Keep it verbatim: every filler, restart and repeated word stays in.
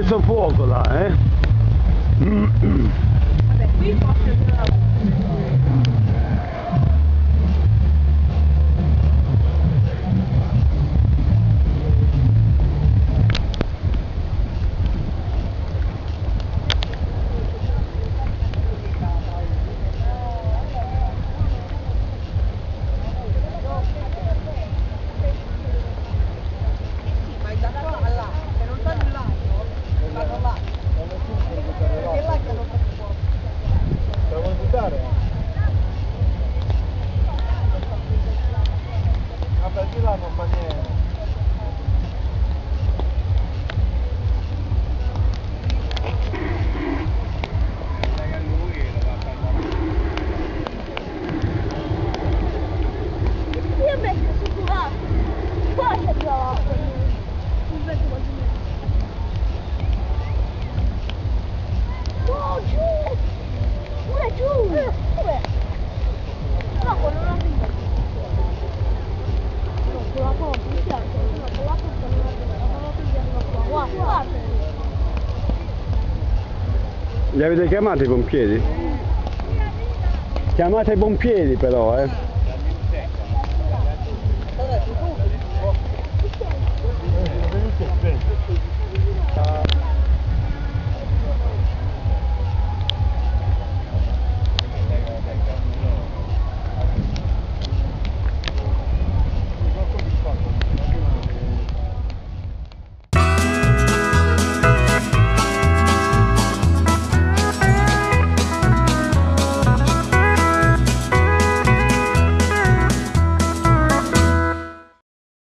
messo a fuoco là, eh? Vabbè, qui posso... Vabbè, di là non fa niente. Io mi sono sicurato. Qua c'è trovato. Un vento così. Oh, giù! Pure giù! Dov'è? No, quello non è. Con la porta, mi piace, no, con la porta non la vedo, la porta qua, guarda, guarda. Li avete chiamati i pompieri? Chiamate i pompieri però, eh!